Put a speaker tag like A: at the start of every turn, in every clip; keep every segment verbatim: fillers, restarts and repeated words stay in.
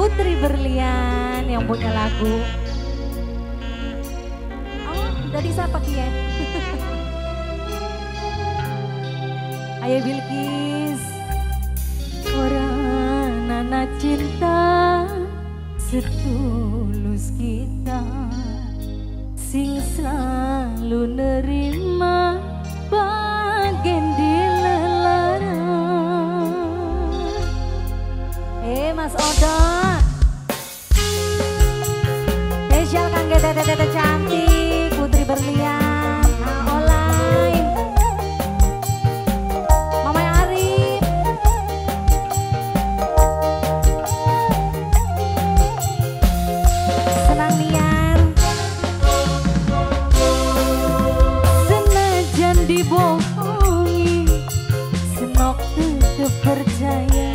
A: Putri Berlian yang punya lagu. Oh, dari siapa Kian? Ayo Bilkis. Orang nana cinta setulus kita, sing selalu nerima bagian di lelara. Eh Mas Odo, spesial kangge tete-tete cantik Putri Berlian, nah olai Mama Arif. Senang nian senajan dibohongi, senok tetep percaya,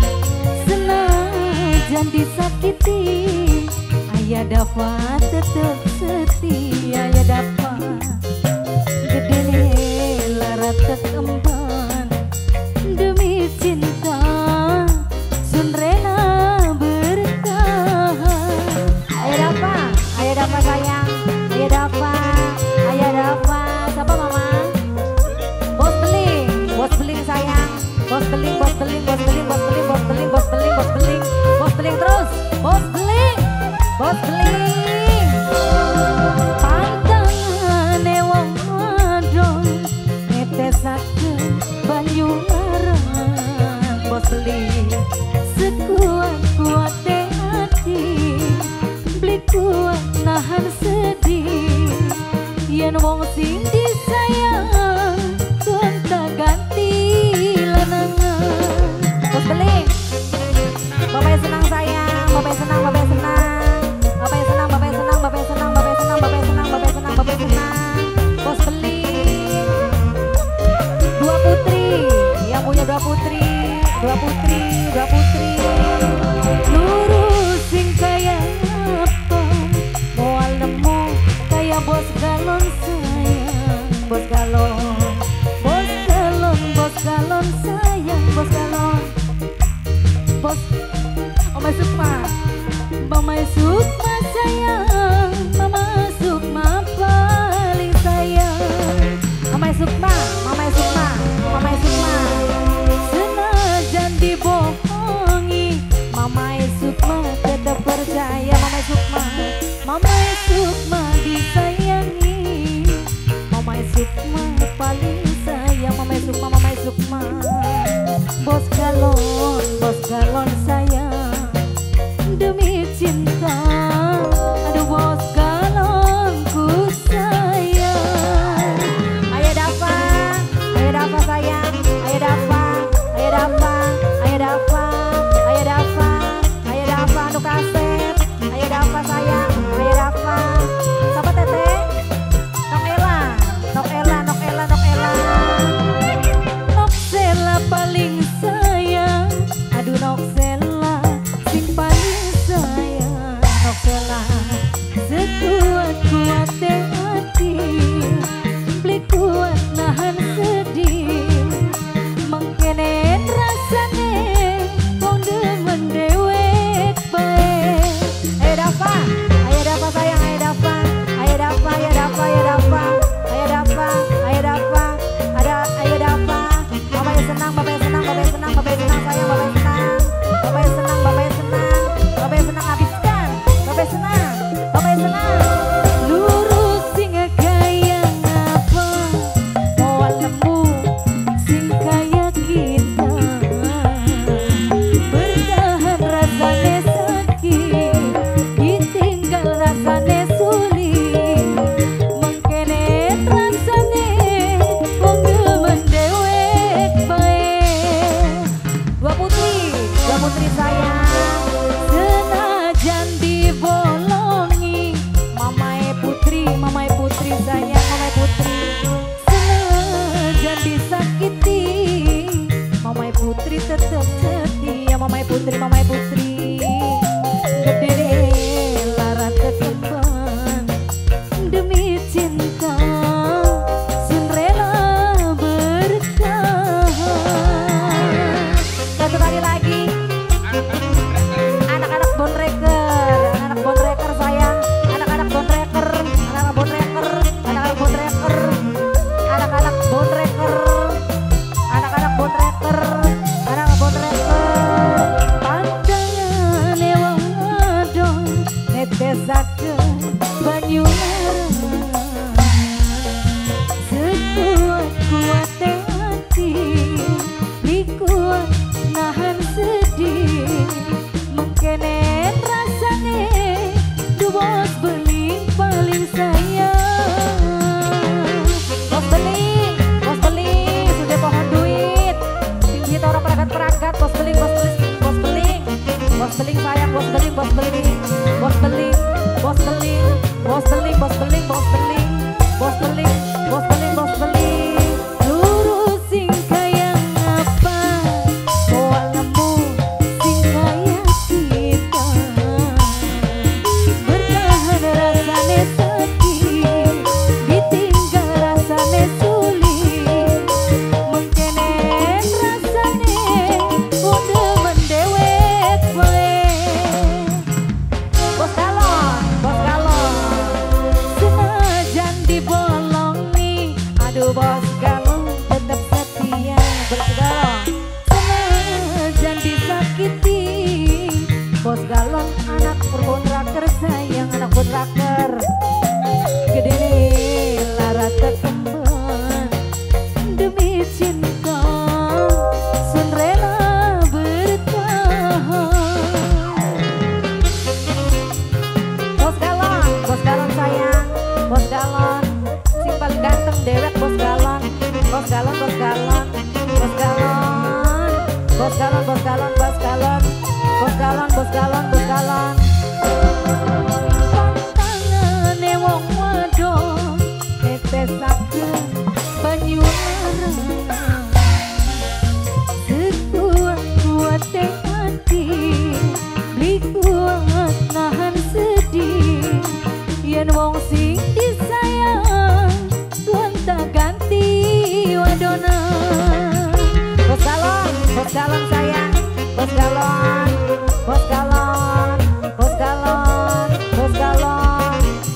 A: senajan disakiti, ayah dapat tetep setia, ayah dapat gede larat tekemban demi cinta sunrena bertahan. Ayah dapat, ayah dapat sayang, ayah dapat, ayah dapat. Siapa mama? Bos beling, bos beling sayang, bos beling, bos beling, bos beling, bos beling, bos beling, bos beling, bos beling, bos beling terus, bos beling, bos beling. Pantangane wong wadon ngetesaken banyu larang, bos beling sekuat-kuate hati, beli kuat nahan sedih, yen wong sing disayang gonta ganti lanangan. Bos beling, bapaknya senang sayang, bapaknya senang, bapaknya senang, bapaknya senang, bapaknya senang, bapaknya senang, bapaknya senang, bapaknya senang, bapaknya senang, bapaknya senang. Bos beling, dua putri, yang punya dua putri, dua putri, dua putri. Lurus sing kaya apa, moal nemu kaya bos galon sayang, bos galon, bos galon, bos galon sayang, bos galon, bos. Mama Sukma, Mama Sukma sayang, Mama Sukma paling sayang. Mama Sukma, Mama Sukma, Mama Sukma, senajan dibohongi, Mama Sukma tetap percaya. Mama Sukma, Mama Sukma disayangi, Mama Sukma paling sayang. Mama Sukma, Mama Sukma, bos galon, bos galon sayang demi cinta. Aduh bos galonku sayang. Ayah Dafa, ayah Dafa sayang, ayah Dafa, ayah Dafa, ayah Dafa, ayah Dafa, ayah Dafa anu kaset, ayah Dafa sayang, ayah Dafa. Siapa teteh? Nok Ella, Nok Ella, Nok Ella, Nok Ella. Nok Sela paling sayang, aduh Nok Sela sing paling sayang. Nok Sela sekuat-kuat hati, beli kuat nahan sedih, mengkene rasane wong demen dewek bae. Ayo Dafa, ayo Dafa sayang, ayo Dafa, ayo Dafa, ayo Dafa, ayo Dafa, ayo Dafa, ayo Dafa, ada ayo Dafa. Bapaknya senang, bapaknya senang, bapaknya senang, bapaknya senang sayang, bapaknya senang, bapaknya senang, bapaknya senang, bapaknya senang habiskan, bapaknya senang, bapaknya senang. Lurus sing kaya ngapa, moal nemu sing kaya kita, bertahan rasane sakit, ditinggal rasane sulit, mengkene rasane wong demen dewek bae. Dua putri, dua putri sayang, senajan dibolongi, mamae putri, mamae putri sayang, mamae putri, senajan disakiti, mamae putri tetap setia. Mamae putri, mamae putri, gede larat tekemban demi cinta sunrela bertahan. Satu kali lagi, anak-anak bos beling, bos beling, bos beling, bos beling, bos beling, bos beling, bos beling, bos beling, bos beling. Lurusin kayak apa? Mau nemu sing kayak kita. Bertahan rasane sedih, ditinggal rasane sulit. Mengkene rasane udah mendewek bae. Bos galon, bos galon, senajan dibolongi, aduh bos galon tetap setia. Bos galon, senajan disakiti, bos galon anak berbontraker sayang anak bontraker. Gede lara tekemban demi cinta, sun rela bertahan. Bos galon, bos galon sayang, bos galon, sing paling ganteng dewek bos galon, bos galon, bos galon, bos galon, bos galon, bos galon, bos galon, bos galon, bos galon, bos galon. Pantangane wong wadon netesaken banyu lara, sekuat-kuat hati beli kuat nahan sedih. Yen wong sing disayang gonta ganti wadona. Bos galon, bos galon sayang, bos galon, bos galon, bos galon, bos galon,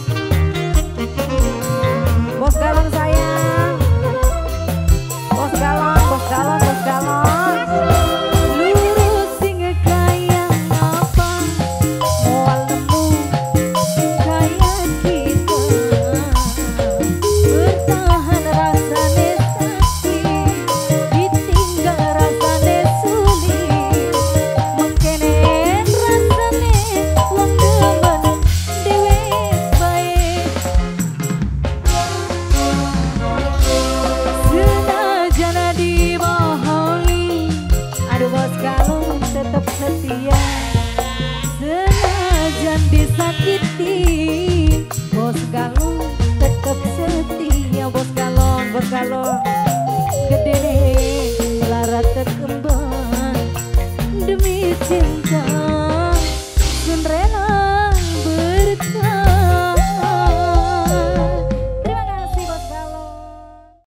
A: bos galon sayang, bos galon, bos galon, bos galon. Lurus sing kayak apa? Moal nemu sing kayak kita. Bertahan rasane sakit, ditinggal rasane sulit. Mengkene rasane wong demen dewek bae. Senajan dibohongi, aduh bos galon tetap setia. Senajan disakiti, bos galon tetap setia. Bos galon, bos galon, gede lara tekemban demi cinta.